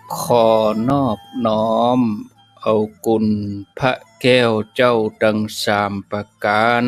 ขอนอบน้อมเอากุณพระแก้วเจ้าดังสามประการ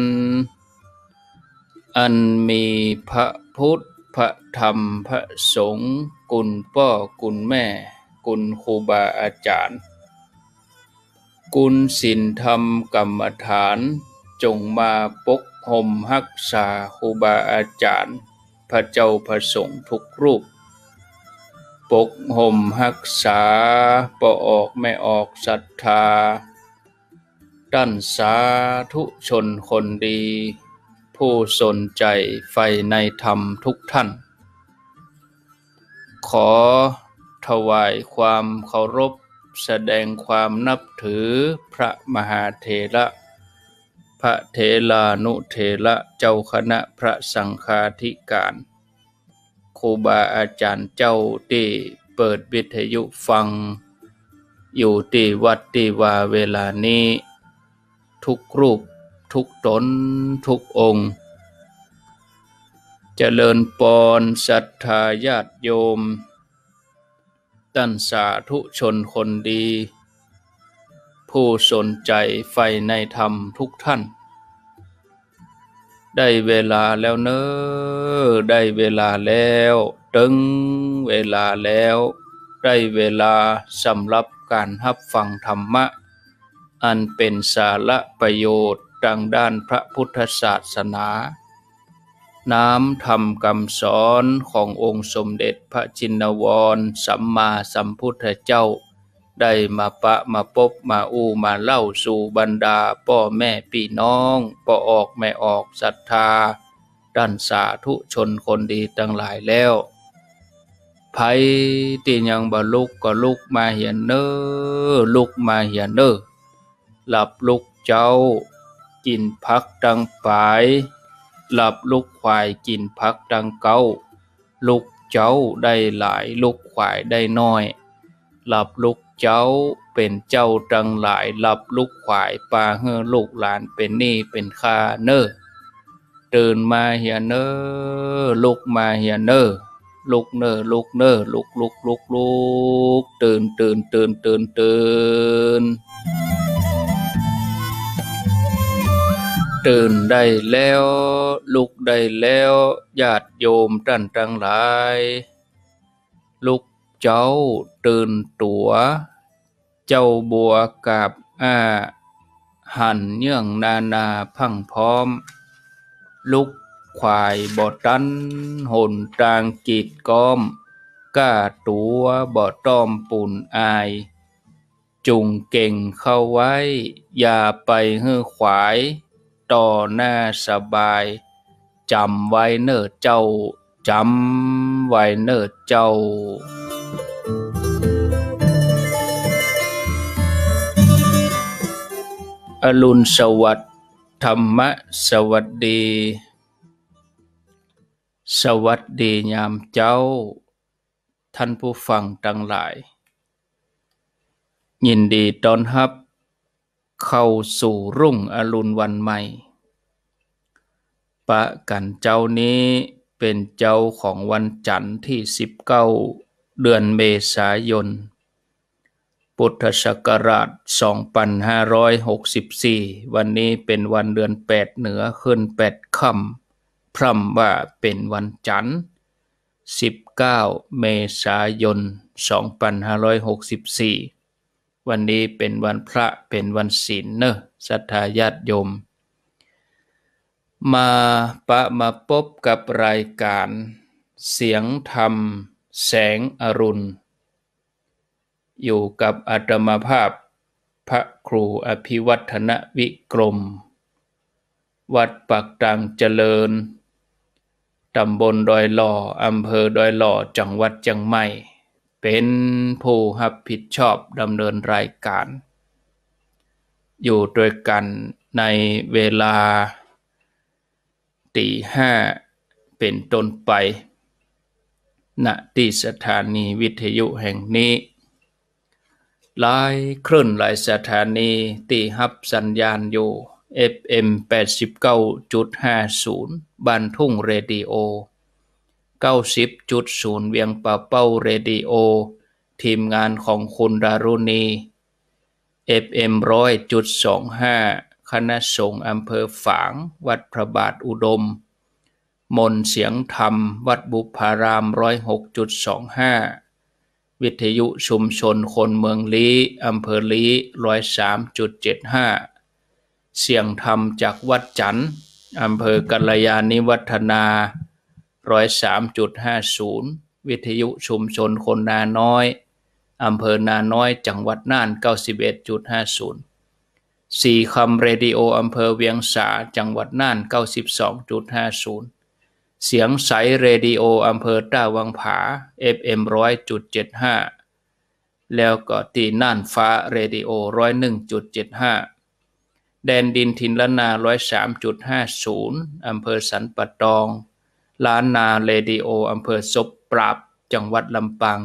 อันมีพระพุทธพระธรรมพระสงฆ์คุณพ่อคุณแม่คุณครูบาอาจารย์คุณศีลธรรมกรรมฐานจงมาปกห่มรักษาครูบาอาจารย์พระเจ้าพระสงฆ์ทุกรูปปกห่มรักษาบ่ออกไม่ออกศรัทธาด้านสาธุชนคนดีผู้สนใจใฝ่ในธรรมทุกท่านขอถวายความเคารพแสดงความนับถือพระมหาเถระพระเถรานุเถระเจ้าคณะพระสังฆาธิการครูบาอาจารย์เจ้าที่เปิดวิทยุฟังอยู่ที่วัดที่ว่าเวลานี้ทุกรูปทุกตนทุกองค์เจริญปอนศรัทธาญาติโยมท่านสาธุชนคนดีผู้สนใจใฝ่ในธรรมทุกท่านได้เวลาแล้วเนอได้เวลาแล้วถึงเวลาแล้วได้เวลาสำหรับการรับฟังธรรมะอันเป็นสาระประโยชน์ทางด้านพระพุทธศาสนาน้ำธรรมคำสอนขององค์สมเด็จพระชินวรสัมมาสัมพุทธเจ้าได้มาพบมามาเล่าสู่บรรดาพ่อแม่พี่น้องบ่ออกไม่ออกศรัทธาด้านสาธุชนคนดีทั้งหลายแล้วไผที่ยังบ่ลุกก็ลุกมาเหียนเน้อลุกมาเหียนเน้อหลับลุกเจ้ากินผักดังปลายหลับลุกควายกินผักดังเก้าลุกเจ้าได้หลายลุกควายได้น้อยหลับลุกเจ้าเป็นเจ้าดังหลายหลับลุกควายปาเฮือลูกหลานเป็นหนี้เป็นค่าเน้อตื่นมาเหียเน้อลุกมาเหียเน้อลุกเน้อลุกเน้อลุกตื่นตื่นได้แล้วลุกได้แล้วญาติโยมท่านทั้งหลายลุกเจ้าตื่นตัวเจ้าบัวกาบหันเยื่องนาพังพร้อมลุกควายบ่ตันหนตางกีดก้อมก้าตัวบ่ต้อมปุ่นอายจุงเก่งเข้าไว้อย่าไปฮื้อขวายต่อหน้าสบายจำไว้เน้อเจ้าจำไว้เน้อเจ้าอรุณสวัสดิ์ธรรมะสวัสดีสวัสดียามเจ้าท่านผู้ฟังทั้งหลายยินดีต้อนรับเข้าสู่รุ่งอรุณวันใหม่ปะกันเจ้านี้เป็นเจ้าของวันจันทร์ที่19เดือนเมษายนพุทธศักราช2564วันนี้เป็นวันเดือน8เหนือขึ้น8ค่ำพร่ำว่าเป็นวันจันทร์19เมษายน2564วันนี้เป็นวันพระเป็นวันศีลเนอะศรัทธาญาติโยมมาพบกับรายการเสียงธรรมแสงอรุณอยู่กับอาตมาภาพพระครูอภิวัฒนวิกรมวัดปากตังเจริญตำบลดอยหล่ออำเภอดอยหล่อจังหวัดเชียงใหม่เป็นผู้รับผิดชอบดำเนินรายการอยู่ด้วยกันในเวลาตีห้าเป็นต้นไปณที่สถานีวิทยุแห่งนี้หลายคลื่นหลายสถานีที่รับสัญญาณอยู่ FM 89.50 บ้านทุ่งเรดิโอ 90.0 เวียงป่าเป้าเรดิโอทีมงานของคุณดารุณี FM 100.25คณะสงฆ์อำเภอฝางวัดพระบาทอุดมมนต์เสียงธรรมวัดบุพาราม106.25วิทยุชุมชนคนเมืองลี้อำเภอลี้103.75เสียงธรรมจากวัดจันทร์อำเภอกัลยาณิวัฒนา103.50วิทยุชุมชนคนนาน้อยอำเภอนาน้อยจังหวัดน่าน91.50สี่คำเรดิโออำเภอเวียงสาจังหวัดน่าน92.50เสียงใสเรดิโออำเภอต้าวังผา FM 100.75แล้วก็ที่น่านฟ้าเรดิโอ101.75แดนดินทินละนา103.50อำเภอสันปะตองล้านนาเรดิโออำเภอศพปราบจังหวัดลำปาง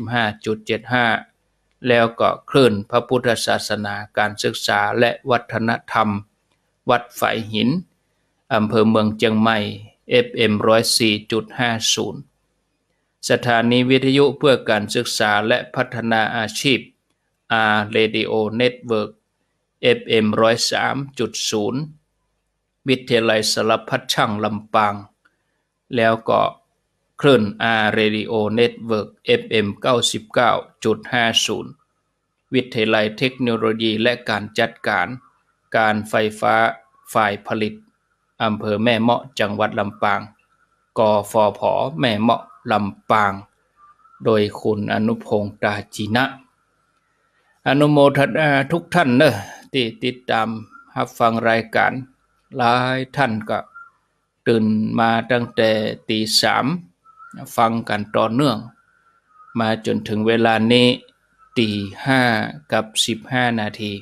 95.75แล้วก็คลื่นพระพุทธศาสนาการศึกษาและวัฒนธรรมวัดฝายหินอำเภอเมืองเชียงใหม่ FM 104.50สถานีวิทยุเพื่อการศึกษาและพัฒนาอาชีพ R Radio Network FM 103.0วิทยาลัยสารพัดช่างลำปางแล้วก็คลื่น R Radio Network FM 99.50วิทยาลัยเทคโนโลยีและการจัดการการไฟฟ้าฝ่ายผลิตอำเภอแม่เมาะจังหวัดลำปางกฟผแม่เมาะลำปางโดยคุณอนุพงษ์ตาจีนะอนุโมทนาทุกท่านที่ติดตามรับฟังรายการหลายท่านก็ตื่นมาตั้งแต่ตี3ฟังกันต่อเนื่องมาจนถึงเวลานี้ตี5กับ15นาที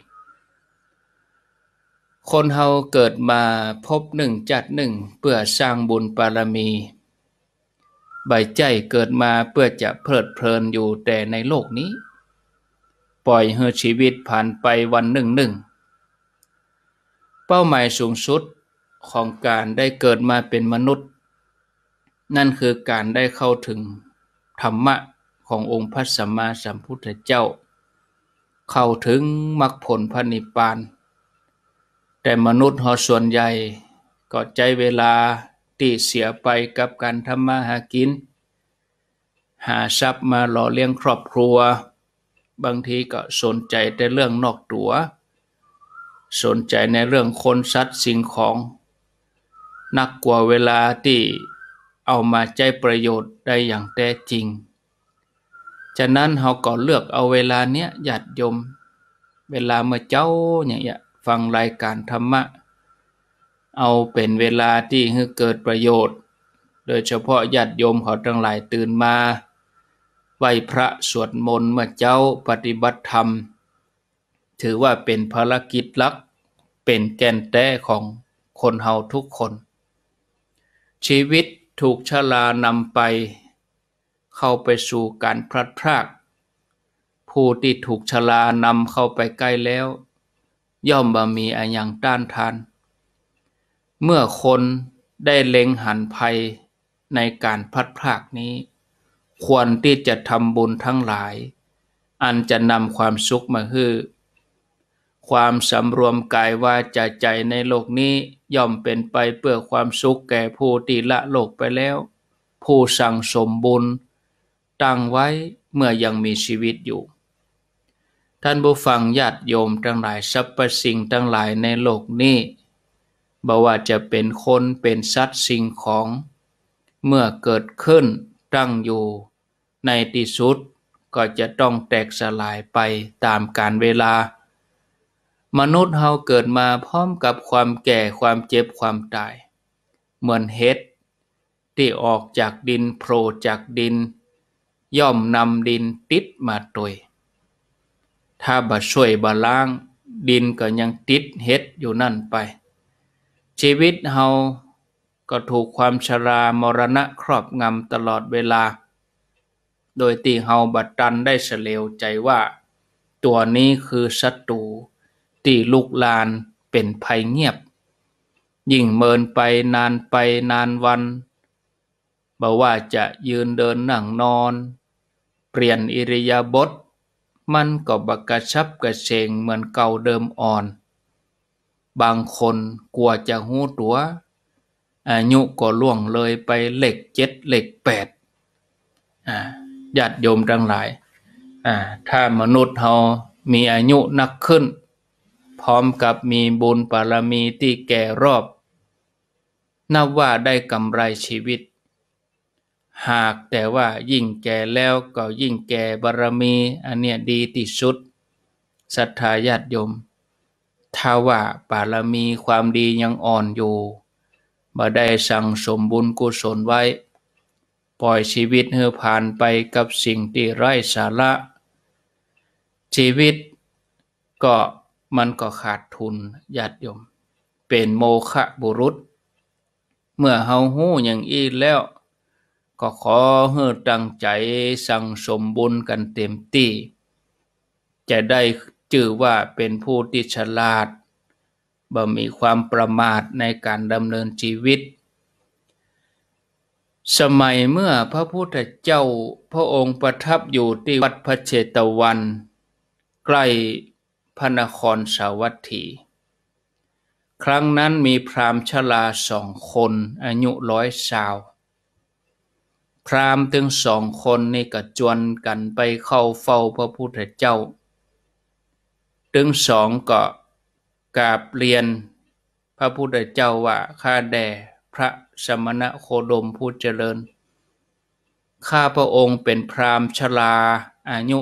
คนเฮาเกิดมาพบหนึ่งจัดหนึ่งเพื่อสร้างบุญบารมีใบใจเกิดมาเพื่อจะเพลิดเพลินอยู่แต่ในโลกนี้ปล่อยให้ชีวิตผ่านไปวันหนึ่งเป้าหมายสูงสุดของการได้เกิดมาเป็นมนุษย์นั่นคือการได้เข้าถึงธรรมะขององค์พระสัมมาสัมพุทธเจ้าเข้าถึงมรรคผลพระนิพพานแต่มนุษย์ส่วนใหญ่ก็ใจเวลาที่เสียไปกับการทำมาหากินหาทรัพย์มาหล่อเลี้ยงครอบครัวบางทีก็สนใจแต่เรื่องนอกตัวสนใจในเรื่องคนสัตว์สิ่งของนักกว่าเวลาที่เอามาใช้ประโยชน์ได้อย่างแท้จริงฉะนั้นเราก็เลือกเอาเวลาเนี้ยญาติโยมเวลาเมื่อเจ้าเนี่ยฟังรายการธรรมะเอาเป็นเวลาที่ให้เกิดประโยชน์โดยเฉพาะญาติโยมเขาทั้งหลายตื่นมาไหว้พระสวดมนต์เมื่อเจ้าปฏิบัติธรรมถือว่าเป็นภารกิจหลักเป็นแก่นแท้ของคนเฮาทุกคนชีวิตถูกชรานำไปเข้าไปสู่การพลัดพรากผู้ที่ถูกชรานำเข้าไปใกล้แล้วย่อมบ่มีอันยังต้านทานเมื่อคนได้เล็งหันภัยในการพลัดพรากนี้ควรที่จะทำบุญทั้งหลายอันจะนำความสุขมาให้ความสำรวมกายวาจาใจในโลกนี้ย่อมเป็นไปเพื่อความสุขแก่ผู้ที่ละโลกไปแล้วผู้สั่งสมบุญตั้งไว้เมื่อยังมีชีวิตอยู่ท่านผู้ฟังญาติโยมทั้งหลายสรรพสิ่งทั้งหลายในโลกนี้บ่ว่าจะเป็นคนเป็นสัตว์สิ่งของเมื่อเกิดขึ้นตั้งอยู่ในที่สุดก็จะต้องแตกสลายไปตามกาลเวลามนุษย์เฮาเกิดมาพร้อมกับความแก่ความเจ็บความตายเหมือนเห็ดที่ออกจากดินโผล่จากดินย่อมนำดินติดมาตัวยถ้าบ่ช่วยบ่ล้างดินก็ยังติดเห็ดอยู่นั่นไปชีวิตเฮาก็ถูกความชรามรณะครอบงำตลอดเวลาโดยที่เฮาบ่ตันได้เฉลียวใจว่าตัวนี้คือศัตรูที่ลุกลานเป็นภัยเงียบยิ่งเมินไปนานวันบ่ว่าจะยืนเดินนั่งนอนเปลี่ยนอิริยาบถมันก็บักกระชับกระเฉงเหมือนเก่าเดิมอ่อนบางคนกลัวจะหูตัวอายุก็ล่วงเลยไปเลข7เลข8ญาติโยมทั้งหลายถ้ามนุษย์เรามีอายุนักขึ้นพร้อมกับมีบุญบารมีที่แก่รอบนับว่าได้กำไรชีวิตหากแต่ว่ายิ่งแก่แล้วก็ยิ่งแก่บารมีอันเนี้ยดีที่สุดศรัทธาญาติโยมถ้าว่าบารมีความดียังอ่อนอยู่บ่ได้สั่งสมบุญกุศลไว้ปล่อยชีวิตให้ผ่านไปกับสิ่งที่ไร้สาระชีวิตก็มันก็ขาดทุนญาติโยมเป็นโมฆะบุรุษเมื่อเฮาฮู้อย่างอี้แล้วก็ขอให้ตั้งใจสั่งสมบุญกันเต็มที่จะได้ชื่อว่าเป็นผู้ที่ฉลาดบ่มีความประมาทในการดำเนินชีวิตสมัยเมื่อพระพุทธเจ้าพระองค์ประทับอยู่ที่วัดพระเชตวันใกล้พระนครสาวัตถีครั้งนั้นมีพราหมณ์ชรา2 คนอายุ120พราหมณ์ถึง2 คนนี่ก็จวนกันไปเข้าเฝ้าพระพุทธเจ้าถึง2ก็กราบเรียนพระพุทธเจ้าว่าข้าแด่พระสมณโคดมผู้เจริญข้าพระองค์เป็นพราหมณ์ชราอายุ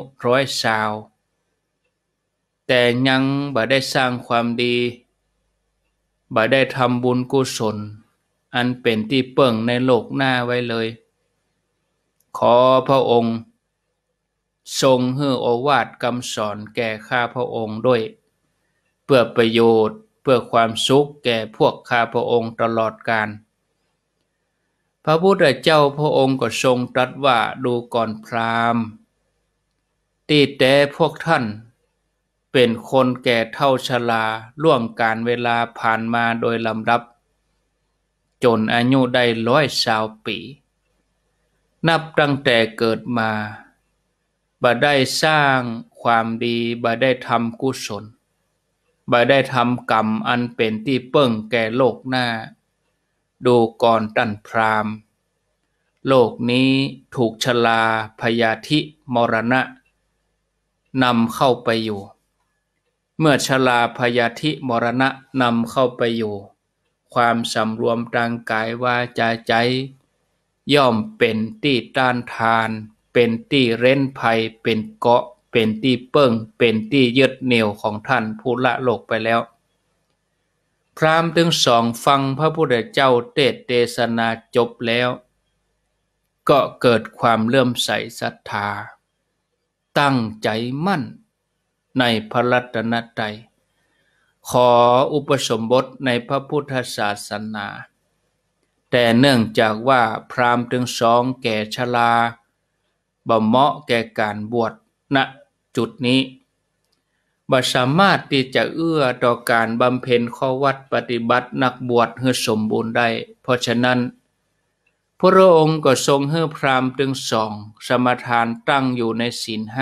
120แต่ยังบ่ได้สร้างความดีบ่ได้ทำบุญกุศลอันเป็นที่เปิ่งในโลกหน้าไว้เลยขอพระองค์ทรงให้โอวาทคำสอนแก่ข้าพระองค์ด้วยเพื่อประโยชน์เพื่อความสุขแก่พวกข้าพระองค์ตลอดกาลพระพุทธเจ้าพระองค์ก็ทรงตรัสว่าดูก่อนพราหมณ์ที่แต่พวกท่านเป็นคนแก่เฒ่าชราล่วงกาลเวลาผ่านมาโดยลำดับจนอายุได้120 ปีนับตั้งแต่เกิดมาบ่ได้สร้างความดีบ่ได้ทำกุศลบ่ได้ทำกรรมอันเป็นที่เปิ้งแก่โลกหน้าดูก่อนท่านพราหมณ์โลกนี้ถูกชราพยาธิมรณะนำเข้าไปอยู่เมื่อชราพยาธิมรณะนำเข้าไปอยู่ความสำรวมทางกายวาจาใจย่อมเป็นที่ต้านทานเป็นที่เร้นภัยเป็นเกาะเป็นที่เปิ้งเป็นที่ยึดเหนี่ยวของท่านผู้ละโลกไปแล้วพราหมณ์ทั้ง2ฟังพระพุทธเจ้าเทศนาจบแล้วก็เกิดความเลื่อมใสศรัทธาตั้งใจมั่นในพระรัตนตรัยขออุปสมบทในพระพุทธศาสนาแต่เนื่องจากว่าพราหมณ์ทั้ง2แก่ชราบ่เหมาะแก่การบวชณจุดนี้บ่สามารถที่จะเอื้อต่อการบำเพ็ญข้อวัดปฏิบัตินักบวชให้สมบูรณ์ได้เพราะฉะนั้นพระองค์ก็ทรงให้พราหมณ์ทั้ง2สมทานตั้งอยู่ในศีล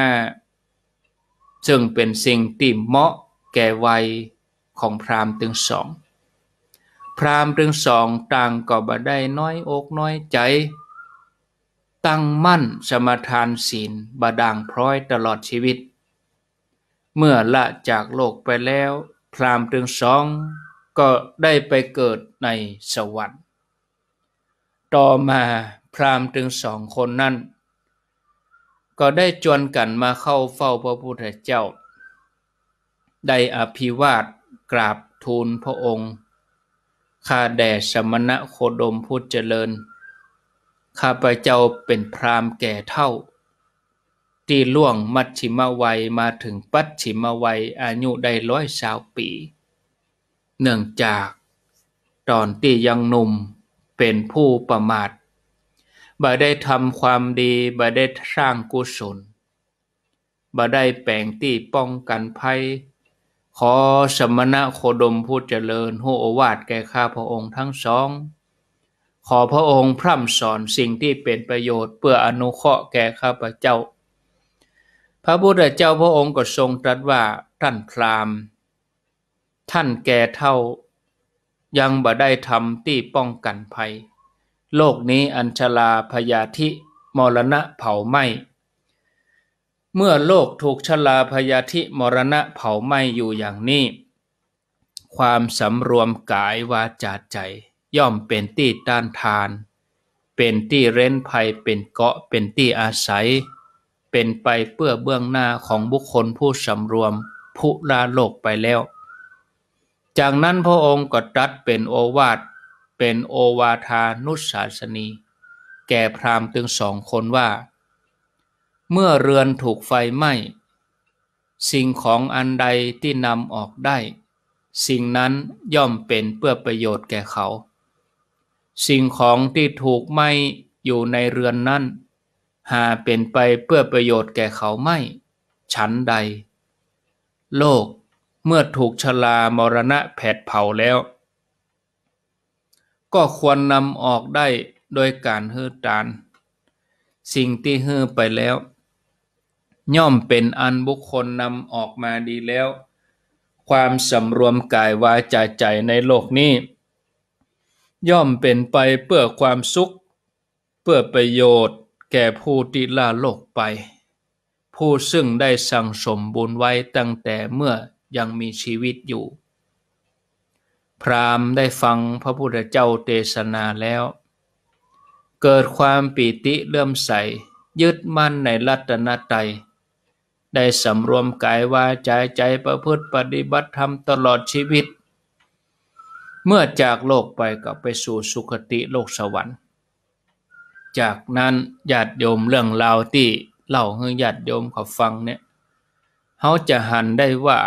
5ซึ่งเป็นสิ่งที่เหมาะแก่วัยของพราหมณ์ทั้ง2พราหมณ์ทั้ง2ต่างก็บ่ได้น้อยอกน้อยใจตั้งมั่นสมทานศีลบ่ด่างพร้อยตลอดชีวิตเมื่อละจากโลกไปแล้วพราหมณ์ทั้ง2ก็ได้ไปเกิดในสวรรค์ต่อมาพราหมณ์ทั้ง2คนนั้นก็ได้จวนกันมาเข้าเฝ้าพระพุทธเจ้าได้อภิวาทกราบทูลพระองค์ข้าแด่สมณโคดมผู้เจริญข้าพเจ้าเป็นพราหมณ์แก่เฒ่าที่ล่วงมัชชิมวัยมาถึงปัจฉิมวัยอายุได้120 ปีเนื่องจากตอนที่ยังหนุ่มเป็นผู้ประมาทบ่ได้ทำความดีบ่ได้สร้างกุศลบ่ได้แปลงที่ป้องกันภัยขอสมณโคดมผู้เจริญให้โอวาทแก่ข้าพระองค์ทั้ง2ขอพระองค์พร่ำสอนสิ่งที่เป็นประโยชน์เพื่ออนุเคราะห์แก่ข้าพเจ้าระพุทธเจ้าพระองค์ก็ทรงตรัสว่าท่านพราหมณ์ท่านแก่เฒ่ายังบ่ได้ทำที่ป้องกันภัยโลกนี้อัญชลาพยาธิมรณะเผาไหม้เมื่อโลกถูกชลาพยาธิมรณะเผาไหม้อยู่อย่างนี้ความสำรวมกายวาจาใจย่อมเป็นที่ต้านทานเป็นที่เร้นภัยเป็นเกาะเป็นที่อาศัยเป็นไปเพื่อเบื้องหน้าของบุคคลผู้สำรวมผู้ลาโลกไปแล้วจากนั้นพระองค์ก็ตรัสเป็นโอวาทเป็นโอวาทานุสาสนีแก่พราหมณ์ถึง2 คนว่าเมื่อเรือนถูกไฟไหม้สิ่งของอันใดที่นำออกได้สิ่งนั้นย่อมเป็นเพื่อประโยชน์แก่เขาสิ่งของที่ถูกไหม้อยู่ในเรือนนั้นหาเป็นไปเพื่อประโยชน์แก่เขาไม่ฉันใดโลกเมื่อถูกชลามรณะแผดเผาแล้วก็ควรนำออกได้โดยการฮื้อตานสิ่งที่ฮื้อไปแล้วย่อมเป็นอันบุคคลนำออกมาดีแล้วความสำรวมกายวาจาใจในโลกนี้ย่อมเป็นไปเพื่อความสุขเพื่อประโยชน์แก่ผู้ที่ลาโลกไปผู้ซึ่งได้สั่งสมบุญไว้ตั้งแต่เมื่อยังมีชีวิตอยู่พราหมณ์ได้ฟังพระพุทธเจ้าเทศนาแล้วเกิดความปีติเลื่อมใสยึดมั่นในรัตนตรัยได้สำรวมกายวาจาใจประพฤติปฏิบัติธรรมตลอดชีวิตเมื่อจากโลกไปก็ไปสู่สุคติโลกสวรรค์จากนั้นญาติโยมเรื่องราวที่เล่าให้ญาติโยมเขาฟังเนี่ยเขาจะหันได้ว่า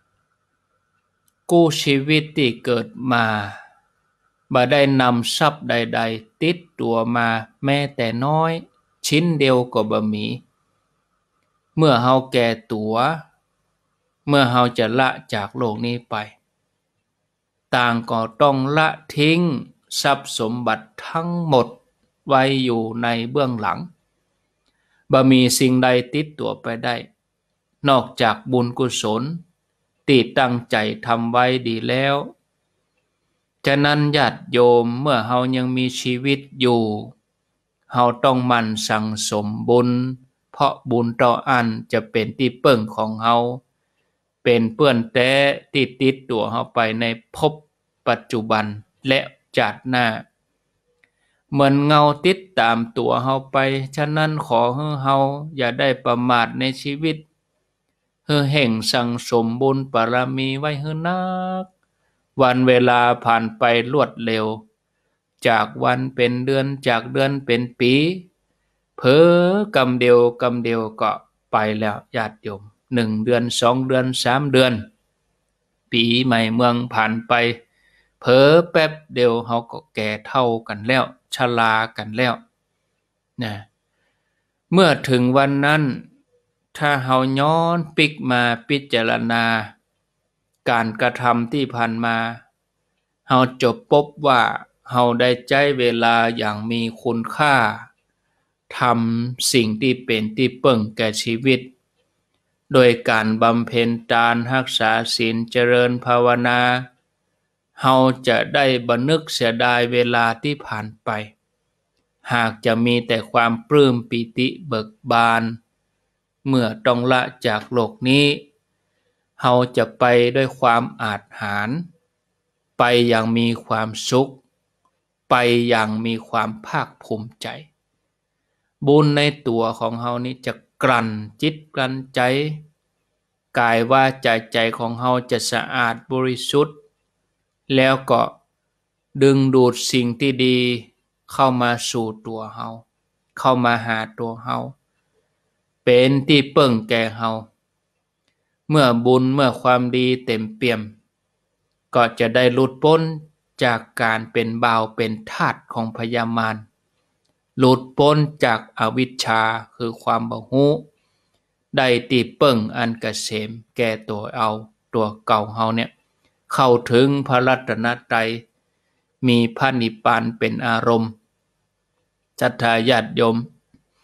กู้ชีวิตที่เกิดมาบ่ได้นำทรัพย์ใดๆติดตัวมาแม้แต่น้อยชิ้นเดียวก็บ่มีเมื่อเฮาแก่ตัวเมื่อเฮาจะละจากโลกนี้ไปต่างก็ต้องละทิ้งทรัพย์สมบัติทั้งหมดไว้อยู่ในเบื้องหลังบ่มีสิ่งใดติดตัวไปได้นอกจากบุญกุศลที่ตั้งใจทำไว้ดีแล้วฉะนั้นญาติโยมเมื่อเฮายังมีชีวิตอยู่เฮาต้องหมั่นสั่งสมบุญเพราะบุญต่ออันจะเป็นที่เปิ้งของเฮาเป็นเปื้อนแท้ที่ติดตัวเฮาไปในภพปัจจุบันและชาติหน้าเหมือนเงาติดตามตัวเฮาไปฉะนั้นขอให้เฮาอย่าได้ประมาทในชีวิตให้แห่งสั่งสมบุญบารมีไว้ให้นักวันเวลาผ่านไปรวดเร็วจากวันเป็นเดือนจากเดือนเป็นปีเผลอกำเดียวก็ไปแล้วญาติโยม1 เดือน2 เดือน3 เดือนปีใหม่เมืองผ่านไปเผลอแป๊บเดียวเขาก็แก่เฒ่ากันแล้วชรากันแล้วนะเมื่อถึงวันนั้นถ้าเฮาย้อนปิกมาพิจารณาการกระทำที่ผ่านมาเฮาจะพบว่าเฮาได้ใช้เวลาอย่างมีคุณค่าทำสิ่งที่เป็นที่เปิ้งแก่ชีวิตโดยการบำเพ็ญทานรักษาศีลเจริญภาวนาเฮาจะได้บ่นึกเสียดายเวลาที่ผ่านไปหากจะมีแต่ความปลื้มปิติเบิกบานเมื่อต้องละจากโลกนี้เฮาจะไปด้วยความอาจหาญไปอย่างมีความสุขไปอย่างมีความภาคภูมิใจบุญในตัวของเฮานี้จะกลั่นจิตกลั่นใจกายว่าใจของเฮาจะสะอาดบริสุทธิ์แล้วก็ดึงดูดสิ่งที่ดีเข้ามาสู่ตัวเฮาเข้ามาหาตัวเฮาเป็นที่เปิ้งแก่เฮาเมื่อบุญเมื่อความดีเต็มเปี่ยมก็จะได้หลุดพ้นจากการเป็นบ่าวเป็นทาสของพยามารหลุดพ้นจากอวิชชาคือความบ่รู้ได้ที่เปิ้งอันเกษมแก่ตัวเอาตัวเก่าเฮาเนี่ยเข้าถึงพระรัตนตรัยมีพระนิพพานเป็นอารมณ์ศรัทธาญาติโยม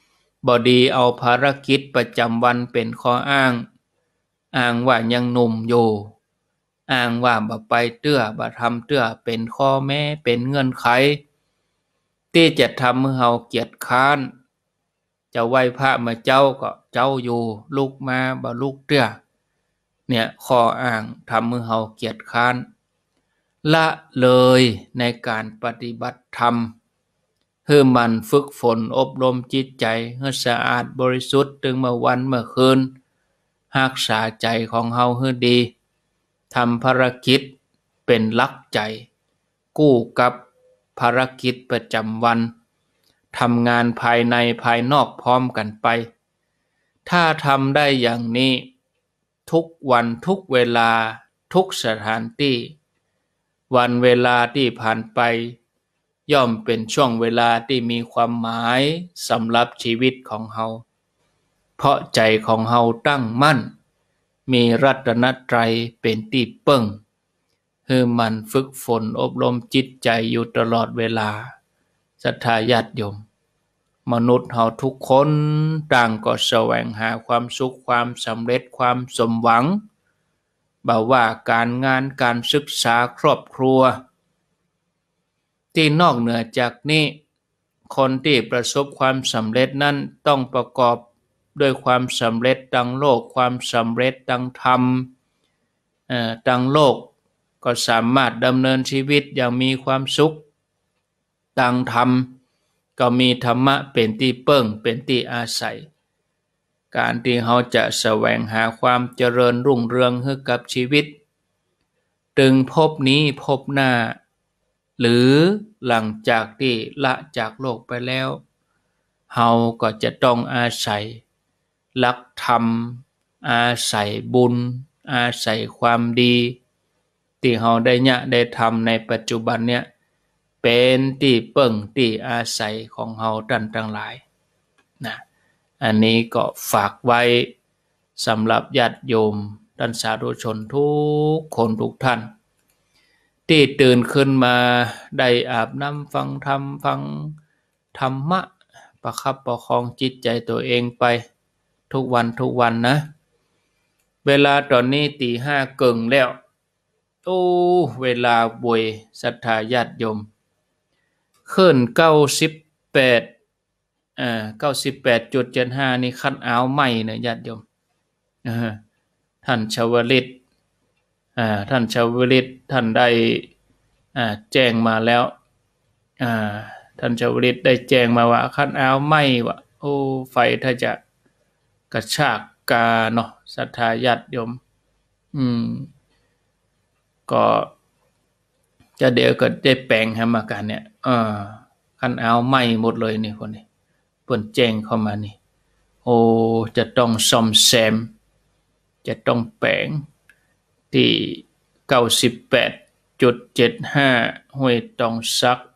บอดีเอาภารกิจประจำวันเป็นข้ออ้างว่ายังหนุ่มอยู่อ้างว่าบ่ไปเตื้อบ่ทำเตื้อเป็นข้อแม้เป็นเงื่อนไขที่จะทำให้เฮาเกียจค้านจะไหว้พระมาเจ้าก็เจ้าอยู่ลุกมาบ่ลุกเตื้อเนี่ยข้ออ้างทำให้เฮาเกียจค้านละเลยในการปฏิบัติธรรมให้มันฝึกฝนอบรมจิตใจให้สะอาดบริสุทธิ์ถึงเมื่อวันเมื่อคืนรักษาใจของเฮาให้ดีทำภารกิจเป็นหลักใจกู้กับภารกิจประจำวันทำงานภายในภายนอกพร้อมกันไปถ้าทำได้อย่างนี้ทุกวันทุกเวลาทุกสถานที่วันเวลาที่ผ่านไปย่อมเป็นช่วงเวลาที่มีความหมายสำหรับชีวิตของเฮาเพราะใจของเฮาตั้งมั่นมีรัตนตรัยเป็นที่เปิ้งให้มันฝึกฝนอบรมจิตใจอยู่ตลอดเวลาศรัทธาญาติโยมมนุษย์เฮาทุกคนต่างก็แสวงหาความสุขความสำเร็จความสมหวังบ่ว่าการงานการศึกษาครอบครัวที่นอกเหนือจากนี้คนที่ประสบความสำเร็จนั้นต้องประกอบด้วยความสำเร็จทางโลกความสำเร็จทางธรรมทางโลกก็สามารถดำเนินชีวิตอย่างมีความสุขทางธรรมก็มีธรรมะเป็นที่เปิ้งเป็นที่อาศัยการที่เราจะแสวงหาความเจริญรุ่งเรืองให้กับชีวิตถึงพบนี้พบหน้าหรือหลังจากที่ละจากโลกไปแล้วเฮาก็จะต้องอาศัยหลักธรรมอาศัยบุญอาศัยความดีที่เฮาได้ทำในปัจจุบันเนี่ยเป็นที่เปิ้งที่อาศัยของเฮาท่านทั้งหลายนะอันนี้ก็ฝากไว้สำหรับญาติโยมท่านสาธุชนทุกคนทุกท่านที่ตื่นขึ้นมาได้อาบน้ำฟังธรรมฟังธรรมะประคับประคองจิตใจตัวเองไปทุกวันนะเวลาตอนนี้ตีห้าเกิงแล้วโอ้เวลาบวยศรัทธาญาติโยมขึ้น9898.75นี่คันเอาใหม่นะญาติโยมท่านชวลิตท่านชวลิตท่านได้แจ้งมาแล้วท่านชวลิตได้แจ้งมาว่าคันเอาใหม่ว่าโอ้ไฟถ้าจะกระชากกาเนาะศรัทธาญาติโยมก็จะเดี๋ยวก็ได้แปลงให้มากันเนี่ยคันเอาไหม้หมดเลยนี่คนนี้เพิ่นแจ้งเข้ามานี่โอ้จะต้องซ่อมแซมจะต้องแปลงที่98.75 ห้วยตองซัก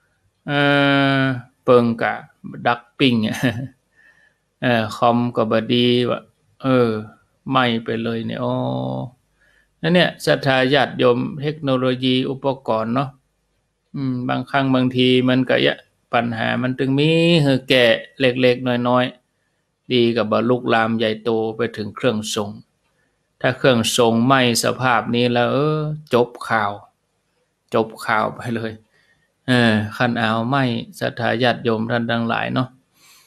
เปิงกะดักปิ้งคอมก็บ่ดีว่าไหม้ไปเลยเนี่ยอ๋อนั่นเนี่ยศรัทธาญาติโยมเทคโนโลยีอุปกรณ์เนาะบางครั้งบางทีมันก็ปัญหามันถึงมีให้แก้เล็กๆน้อยๆดีกับบ่ลุกลามใหญ่โตไปถึงเครื่องทรงถ้าเครื่องทรงไหม้สภาพนี้แล้วจบข่าวไปเลยคันเอาไหม้ศรัทธาญาติโยมท่านทั้งหลายเนาะ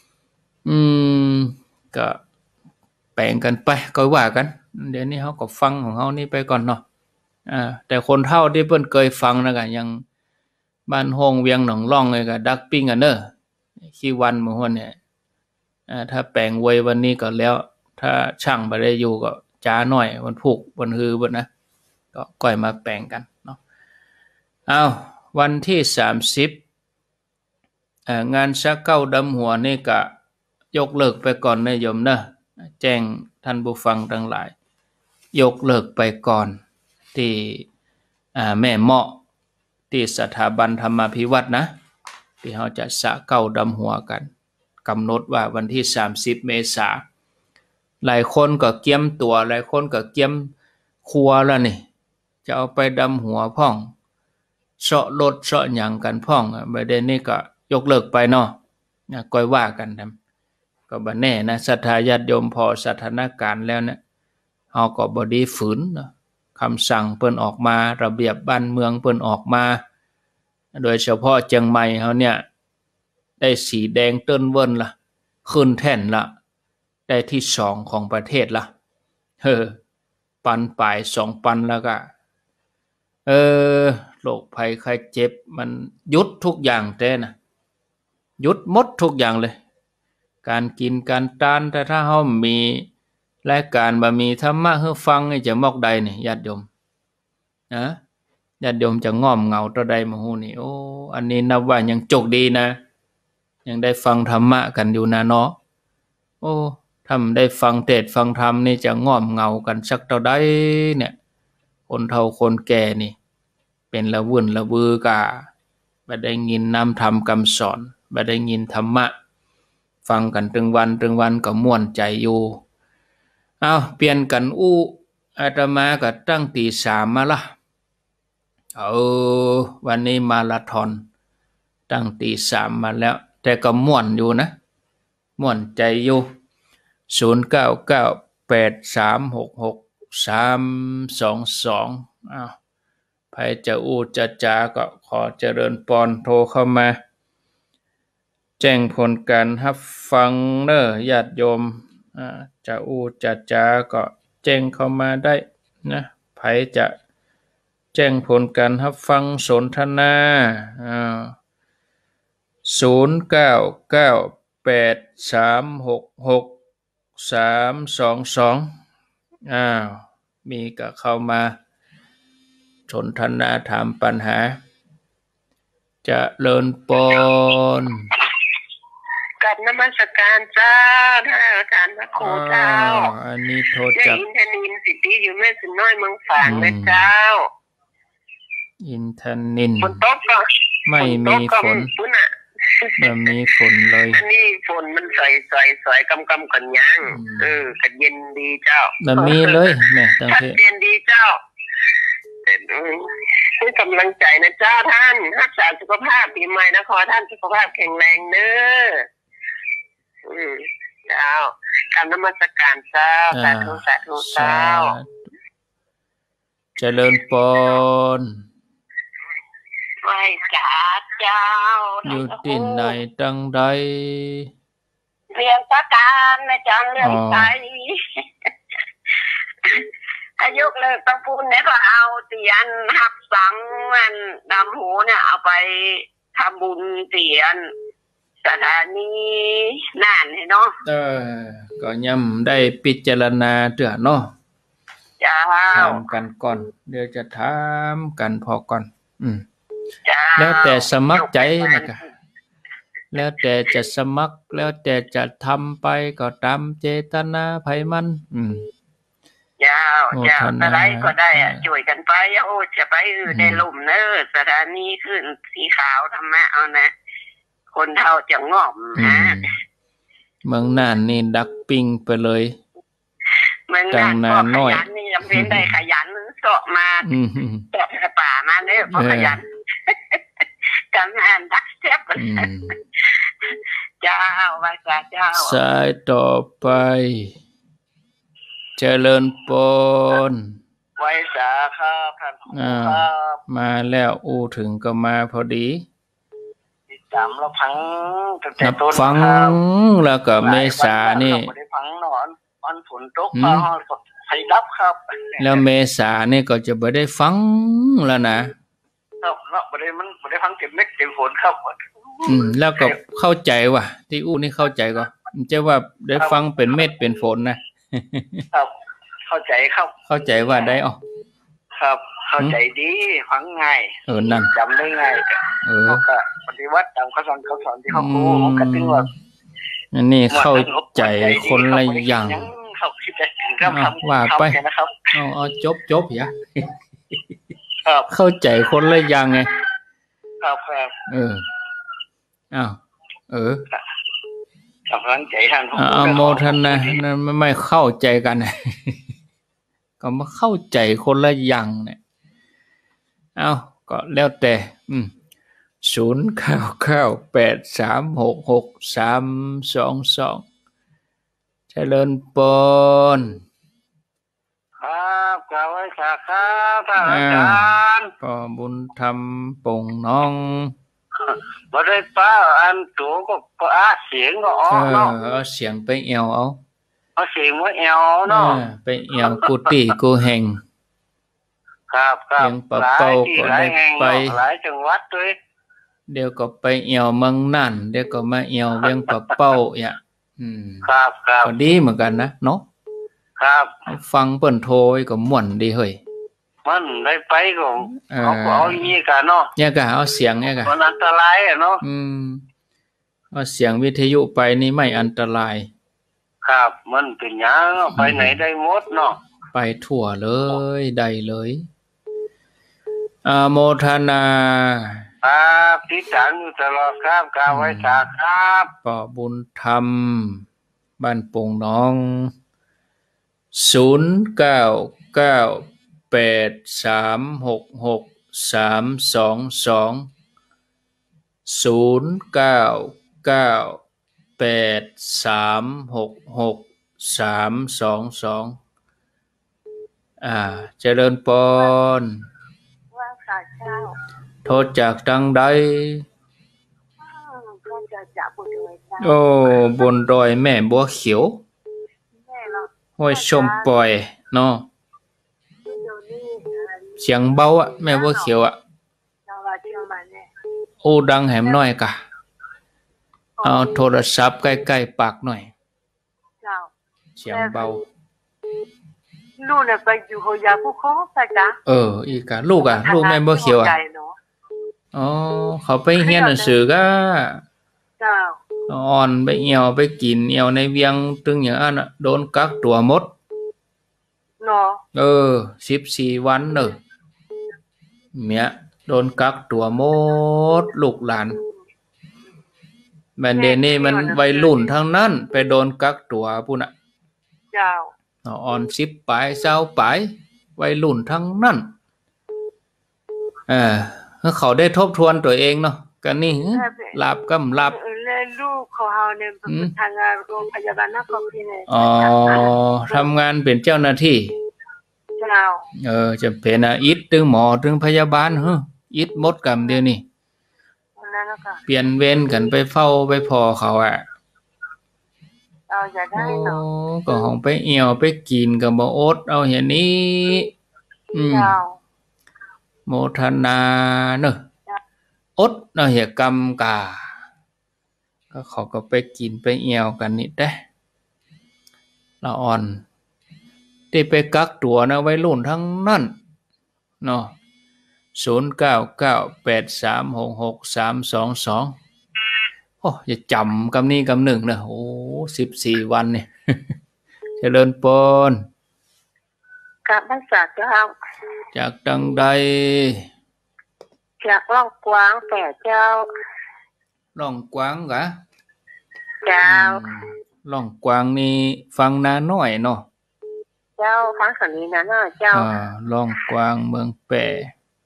ก็แปลงกันไปก็ว่ากันเดี๋ยวนี้เฮาก็ฟังของเฮานี่ไปก่อนเนาะแต่คนเฒ่าที่เพิ่นเคยฟังนะก็ยังบ้านโฮงเวียงหนองร่องเลยก็ดักปิ้งกันเด้อขี้วันมื้อฮ้อนเนี่ยถ้าแปลงไว้วันนี้ก็แล้วถ้าช่างบ่ได้อยู่ก็จ้าน้อยวันพุกวันฮือเบิดนะก็ก้อยมาแปลงกันเนาะวันที่30งานชักเก้าดำหัวนี่ก็ยกเลิกไปก่อนนะโยมเด้อแจ้งท่านผู้ฟังทั้งหลายยกเลิกไปก่อนที่แม่เมาะที่สถาบันธรรมาภิวัตน์นะที่เขาจะสะเก้าดำหัวกันกำหนดว่าวันที่30เมษายนหลายคนก็เกียมตัวหลายคนก็เกียมครัวแล้วนี่จะเอาไปดำหัวพ่องเสาะรถเสาะหยังกันพ่องประเด็นนี้ก็ยกเลิกไปเนาะก้อยว่ากันทก็บ่แน่นะศรัทธาญาติโยมพอสถานการณ์แล้วเนี่ยเฮาก็บ่ได้ฝืนนะคำสั่งเพิ่นออกมาระเบียบบ้านเมืองเพิ่นออกมาโดยเฉพาะเชียงใหม่เฮาเนี่ยได้สีแดงเติ้นเวิ้นล่ะขึ้นแท่นละได้ที่2ของประเทศละปันปลาย2ปันแล้วก็โรคภัยไข้เจ็บมันหยุดทุกอย่างแต่นะหยุดหมดทุกอย่างเลยการกินการทานแต่ถ้าเฮามีรายการบ่มีธรรมะให้ฟังนี่จะมอกใดนี่ญาติโยมนะญาติโยมจะง่อมเหงาต่อใดมาฮู้นี่โอ้อันนี้นับว่ายังโชคดีนะยังได้ฟังธรรมะกันอยู่นะเนาะโอ้ถ้าได้ฟังเทศน์ฟังธรรมนี่จะง่อมเหงากันสักเท่าใดเนี่ยคนเฒ่าคนแก่นี่เป็นละวุ่นละวือกะบ่ได้ยินนำธรรมคำสอนบ่ได้ยินธรรมะฟังกันตึงวันก็ม่วนใจอยู่เอาเปลี่ยนกันอาตมาก็ตั้งตี3มาละวันนี้มาราธอนตั้งตี3มาแล้วแต่ก็ม่วนอยู่นะม่วนใจอยู่0998366322ใครจะจะจาก็ขอเจริญพรโทรเข้ามาแจ้งผลการรับฟังเด้อญาติโยมจะจะจาก็แจ้งเข้ามาได้นะใครจะแจ้งผลการรับฟังสนทนา0998366322มีก็เข้ามาสนทนาถามปัญหาจะเลินปนกับนมัสการเจ้าท่านอาจารย์พระครูเจ้าอันนี้โทรจากอินทนินสิทธิอยู่แม่สินน้อยเมืองฝางเลยเจ้าอินทนินฝนตกก็ไม่มีฝนไม่มีฝนเลยอันนี้ฝนมันใส่กำกันยังกันเย็นดีเจ้ามันมีเลยแม่ตั้งแต่เย็นดีเจ้าให้กำลังใจนะเจ้าท่านรักษาสุขภาพปีใหม่นะขอท่านสุขภาพแข็งแรงเด้อเจ้าการนมัสการเจ้าสาธุเจ้าเจริญพรไหว้จ้าเจ้าอยู่ที่ไหนตั้งใดเรียนประการนะจังเรียนไปอายุเลิกต้องพูดเนี่ยก็เอาเตียนหักสังมันดำหูเนี่ยเอาไปทำบุญเตียนสถานีน่านให้เนาะก็ย่ำได้พิจารณาเตื้อเนาะจ้าถามกันก่อนเดี๋ยวจะถามกันพอก่อนแล้วแต่สมัครใจนะคะแล้วแต่จะสมัครแล้วแต่จะทำไปก็ตามเจตนาไผมันยาวอะไรก็ได้ช่วยกันไปจะไปได้ลุ่มเนอสถานีขึ้นสีขาวธรรมะเอานะคนเท่าจะงอมนะเมืองน่านนี่ดักปิ้งไปเลยเมืองน่านก็ขยันนี่จำเป็นได้ขยันเสาะมาเสาะป่ามาเนี่ยเพราะขยันการงานดักเซฟเจ้าว่าเจ้าสายต่อไปเจริญพรไว้สาครับท่านครับมาแล้วถึงก็มาพอดีตามเราฟังตั้งแต่ต้นฟังแล้วก็เมษานี่ไม่ได้ฟังนอนฝนตกฟ้าไฟดับครับแล้วเมษานี่ก็จะไม่ได้ฟังแล้วนะไม่ได้ฟังเต็มเม็ดเต็มฝนครับแล้วก็เข้าใจว่าที่นี่เข้าใจก็จะว่าได้ฟังเป็นเม็ดเป็นฝนนะครับเข้าใจครับเข้าใจว่าได้ครับเข้าใจดีฟังง่ายนั่นจำได้ง่ายก็ปฏิวัติตามเขาสอนที่เขาครูก็ถึงว่าอันนี้เข้าใจคนละอย่างเขาคิดได้ถึงกับทำว่าไปนะครับเอาจบอย่าเข้าใจคนละอย่างไงครับอ้าวกำลังใจท่านโมทนาไม่เข้าใจกันก็มาเข้าใจคนละอย่างเนี่ยก็แล้วแต่0998366322 ริญปนครับกล่าวไว้ครับท่านอาจารย์ก็บุญธรรมปงน้องบ่ได้ป้าอันตัวก็ป้าเสียงก็อ๋อเนาะเอาเสียงไปเอวเอาเสียงมาเอวเนาะไปเอวกุฏิกูแห่งครับยังปะเป้าก็ได้ไปหลายจังหวัดด้วยเดี๋ยวก็ไปเอวเมืองนั่นเดี๋ยวก็มาเอวเวียงปะเป้าเนี่ยครับก็ดีเหมือนกันนะเนาะครับฟังเปิ้นโทรก็ม่วนดีเฮ้ยมันได้ไปก็เขาก็เอาอย่างนี้กันเนาะเนี่ยก็เอาเสียงเนี่ยก็มันอันตรายอ่ะเนาะเอาเสียงวิทยุไปนี่ไม่อันตรายครับมันเป็นหยังไปไหนได้หมดเนาะไปทั่วเลยได้เลยโมทนาครับที่จังอยู่ตลอดครับกาไว้ครับป่อบุญธรรมบ้านโป่งน้อง0998366322เจริญปนว่าค่ะเจ้าโทษจากทางใดโอ้บนดอยแม่บัวเขียวห้วยชมปล่อยเนาะเสียงเบาแม่บัวเขียวโอ้ดังแหมหน่อยกะเอาโทรศัพท์ใกล้ๆปากหน่อยเสียงเบาลูกเนี่ยไปอยู่หัวยาผู้ค้อไปกะอีกะลูกแม่บัวเขียวอ๋อเขาไปเรียนหนังสือก็อ่อนไปเหี่ยวไปกินเหี่ยวในเวียงตึงอย่างนั้นน่ะโดนกักตัวหมดเนาะ 14วันเนอะเมียโดนกักตัวหมดลูกหลานแม่เดนี่มันวัยรุ่นทั้งนั้นไปโดนกักตัวพุ่นน่ะเจ้าอ่อน10ปลาย20ปลายวัยรุ่นทั้งนั้นเขาได้ทบทวนตัวเองเนาะกันนี่หลับกำลับลูกของเฮาเนี่ยเป็นทางโรงพยาบาลนครพิณย์ทำงานเป็นเจ้าหน้าที่เจ้าจะเป็นอิดถึงหมอถึงพยาบาลอิดหมดกรรมเดียวนี่เปลี่ยนเวรกันไปเฝ้าไปพอเขาอย่าได้เนาะก็ห้องไปเอี่ยวไปกินกับบ่อดเอาอย่างนี้โมทนาเนอะอดเนาะเหตุกรรมกาก็เขาก็ไปกินไปเอี่ยวกันนี่ได้ละอ่อนที่ไปกักตัวนะวัยรุ่นทั้งนั้นเนาะ0998366322โอ้อย่าจำกำนี้กำหนึ่งนะโอ้14วันเนี่ยเจริญปนกับพระศาสดาจากดังใดจากล่องกว้างแต่เจ้าล่องกว้างกะเจ้าล่องกว้างนี่ฟังนาน้อยเนาะเจ้าฟังสันนี้นะเนาะเจ้าล่องกว้างเมืองแปะ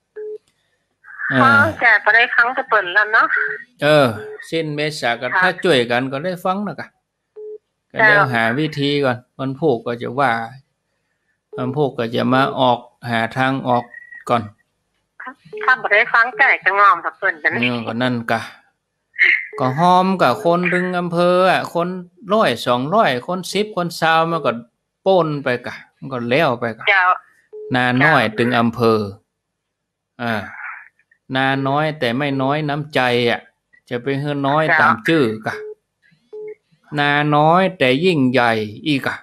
จะไปได้ครั้งจะเปิดแล้วเนาะสิ้นเมษากันถ้าช่วยกันก็ได้ฟังนะกะก็เดี๋ยวหาวิธีก่อนวันพุธก็จะว่าวันพุธก็จะมาออกหาทางออกก่อนถ้าบ่ได้ฟังใจจะงอมกับเพิ่นกันนี่ก็นั่นกะก็หอมกับคนถึงอำเภอคน100 200คน10คน20มันก็ป่นไปกะมันก็แล้วไปกะนาน้อยถึงอำเภอนาน้อยแต่ไม่น้อยน้ำใจจะไปเฮือน้อยตามชื่อกะนาน้อยแต่ยิ่งใหญ่อีก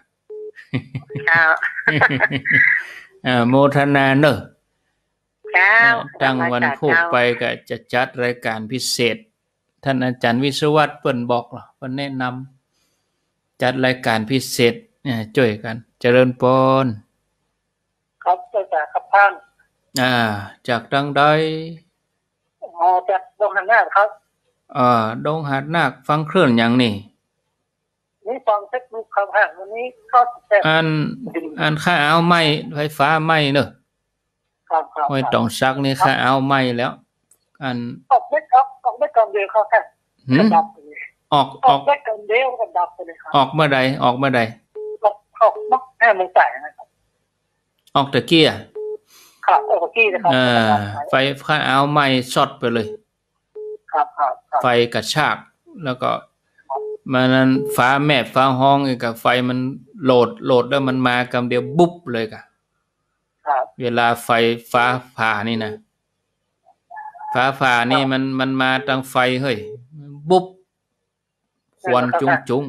โมทนาเนอะตั้งวันพุธไปก็จะจัดรายการพิเศษท่านอาจารย์วิศวัตรเปิ้นบอกเปิ้นแนะนำจัดรายการพิเศษช่วยกันเจริญปนครับจากท่านจากดังใดจากดงหาดนาคครับดงหาดนาคฟังเคลื่อนอย่างนี่ฟังเทคนิคครับวันนี้ก็อันค่าเอาไม้ไฟฟ้าไม้เนอะครับห้วยตองซักนี่ค่าเอาไม้แล้วอันออกไม่ครับออกไม่กำเดียวครับออกได้กันเดียวกันดับไปเลยครับออกเมื่อใดออกนก5 โมงนะครับออกตะกี้อ่ะครับออกตะกี้นะครับไฟเอาไม้ช็อตไปเลยครับไฟกระชากแล้วก็มันนั้นฟ้าแม่ฟ้าห้องอีกกับไฟมันโหลดแล้วมันมากำเดียวบุ๊บเลยกะเวลาไฟฟ้าผ่านี่นะฟ้าผ่านี่มันมาทางไฟเฮ้ยบุ๊บควันจุ้ง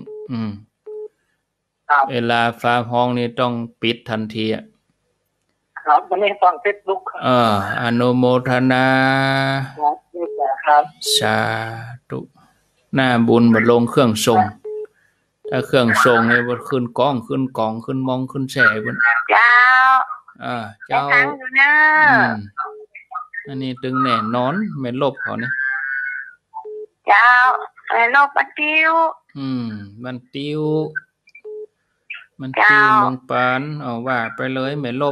เวลาฟ้าห้องนี่ต้องปิดทันทีอ่ะครับวันนี้ฟัง Facebook อนุโมทนาครับสาธุหน้าบุญบัดลงเครื่องทรงถ้าเครื่องทรงเนี่ยบ่ขึ้นกองขึ้มองขึ้นแส่บนเจ้าเจ้าอยู่เนอะอันนี้ตึงแน่นอนไม่ลบเขานี่เจ้าไม่ลบบันติ้วมันติ้วเมืองปานเอาว่าไปเลยไม่ลบ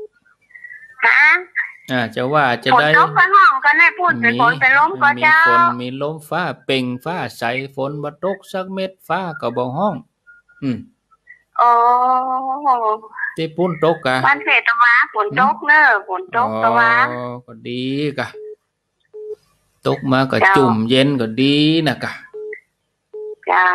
จะว่าจะได้ฝนตกก็ห้องก็ได้พูดไปฝนไปล้มก็เจ้ามีฝนมีลมฟ้าเป่งฟ้าใสฝนบ่ตกสักเม็ดฟ้าก็บ่ห้องโอ้ที่ปุ่นตกกะบ้านเศรษฐวาฝนตกเนอะฝนตกตะวาก็ดีกะตกมาก็จุ่มเย็นก็ดีนะกะเจ้า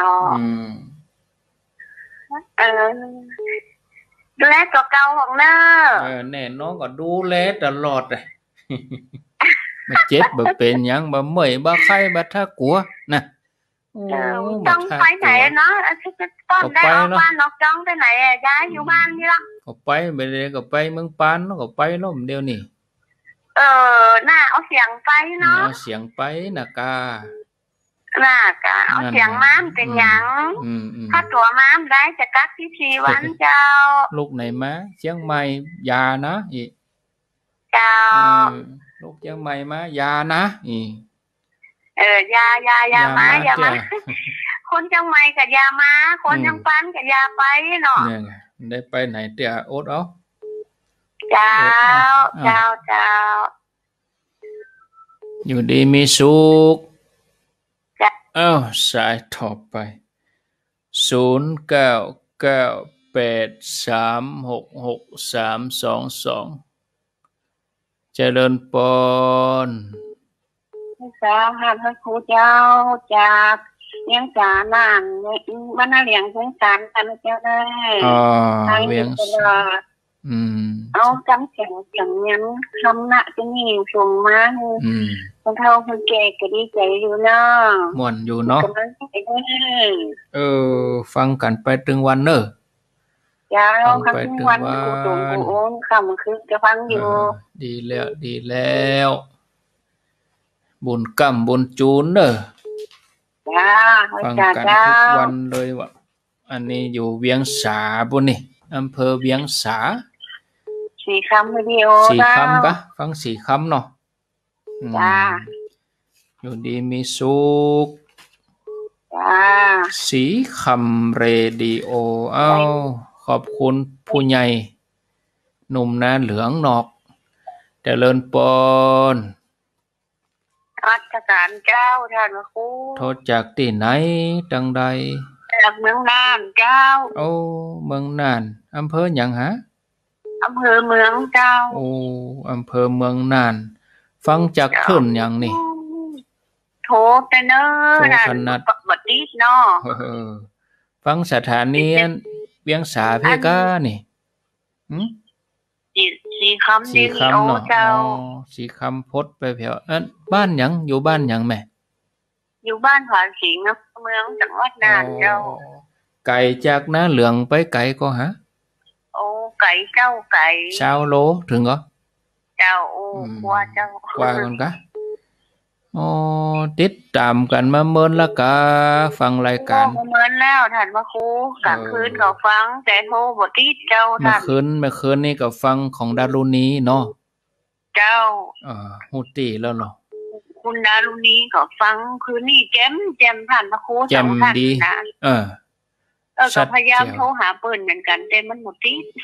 ดูแลตัวเก่าของเนอะแน่น้องก็ดูแลตลอดเลยมาเจ็บบ่เป็นหยังบ่เมื่อยบ่ไข้บ่ถ้ากลัวนะต้องไปไหนเนาะต้องได้ออกบ้านนอกจ้องไปไหนย้ายอยู่บ้านนี่ล่ะก็ไปเลยก็ไปเมืองปานแล้วก็ไปล้มเดียวนี่น่าเอาเสียงไปเนาะเอาเสียงไปนะกาน่ากะเอาเสียงม้ามเป็นหยังถ้าตัวม้ามได้จะกักที่ชีวันเจ้าลูกไหนมาเชียงใหม่ยานะอีเจ้าลูกเชียงใหม่มายานะอียามาคนเชียงใหม่กับยามาคนเชียงปานกับยาไปเนาะเนี่ยได้ไปไหนเตี่ยโอ๊ตเอาเจ้าอยู่ดีมีสุขสายต่อไป0998366322เจริญปนสาธุพระครูเจ้าจากเลี้ยงสานานวันน่าเลี้ยงสงสารกันเจ้าได้เลี้ยงเอาจำเสียงยันคำนะจะมีส่งมาคนเฒ่าคนแก่ก็ดีใจอยู่เนาะม่วนอยู่เนาะฟังกันไปถึงวันเนอะยาวฟังถึงวันกูตงกูโอนคำคือจะฟังอยู่ดีแล้วบุญกรรมบุญจูนเนอะฟังกันทุกวันเลยว่ะอันนี้อยู่เวียงสาบุญนี่อำเภอเวียงสาสี่คำวิดีโอคำกะฟังสี่คำเนาะอยู่ดีมีสุขสีคำเรดิโอขอบคุณผู้ใหญ่หนุ่มนาเหลืองนอกเจริญปนราชการเจ้าท่านพระครูโทษจากที่ไหนจังใดจากเมืองน่านเจ้าเมืองน่านอำเภอหยังฮะอำเภอเมืองเจ้าอำเภอเมืองน่านฟังจากเพิ่นหยังนี่โทแต่เนอะขนาดบัดนี้เนาะฟังสถานีเวียงสาเพกานี่สีคำเนาะสีคำพดไปแถวบ้านหยังอยู่บ้านหยังแม่อยู่บ้านผาสิงห์เมืองจังหวัดน่านเจ้าไก่จากน้าเหลืองไปไก่ก็ฮะไก่เจ้าไก่ 20 โลถึงเหรอเจ้ากว่าเจ้ากว่ากันกะติดตามกันมาเมินแล้วกะฟังรายการเมินแล้วท่านพระครูกลางคืนก็ฟังแต่โทรบ่ติดเจ้าท่านเมื่อคืนนี่ก็ฟังของดารุณีเนาะเจ้าฮู้ติแล้วเนาะคุณดารุณีก็ฟังคืนนี้แจ่มท่านพระครูแจ่มดีก็พยายามโทรหาเปิ้นเหมือนกันแต่มันบ่ติด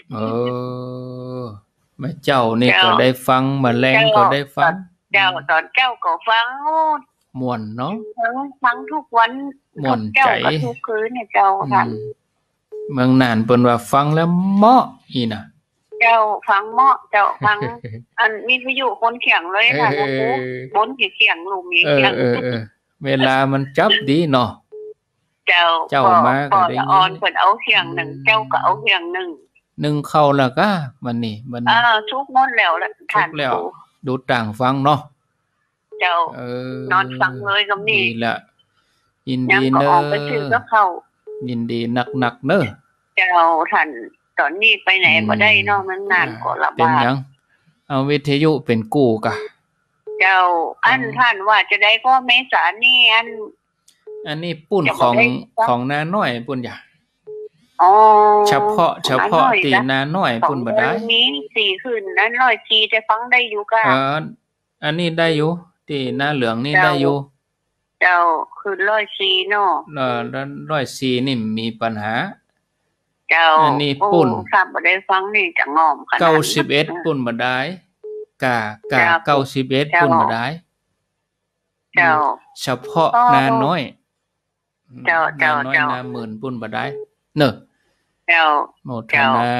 แม่เจ้านี่ก็ได้ฟังมาแรงก็ได้ฟังเจ้าตอนเจ้าก็ฟังม่วนเนาะฟังทุกวันม่วนใจทุกคืนเนี่ยเจ้าค่ะเมืองน่านเปิ้นว่าฟังแล้วเหมาะอีน่ะเจ้าฟังเหมาะเจ้าฟังอันมีวิทยุคนเขียงเลยค่ะบ่ฮู้บนเขียงลุมเขียงเวลามันจับดีเนาะเจ้ามาก็ได้ยินออนเพิ่นเอาเขียงนึงเจ้าก็เอาเขียงนึงเข้าแล้วก็มันนี่มันทุกหมดแล้วล่ะท่านแล้วดูต่างฟังเนาะเจ้านอนฟังเลยก็มีนี่แหละยินดีเนอะยินดีหนักๆเนอะเจ้าท่านตอนนี้ไปไหนบ่ได้เนาะมันนานก็ลำบากเป็นหยังเอาวิทยุเป็นกู้กะเจ้าอันท่านว่าจะได้ก็เมษานี่อันนี้ปุ้นของนาน้อยปุ้นอย่าเฉพาะตีนาน้อยปุ้นบ่ได้มี4คืนนั้น104จะฟังได้อยู่ก็อันนี้ได้อยู่ตีนาเหลืองนี่ได้อยู่เจ้าคือ104เนาะแล้ว104นี่มีปัญหาเจ้าอันนี้ปุ้นครับบ่ได้ฟังนี่จะงอมขนาด 91ปุ้นบ่ได้กะ91ปุ้นบ่ได้เจ้าเฉพาะนาน้อยนาหมื่นปุ้นบ่ได้เนอะเจ้าโมทนา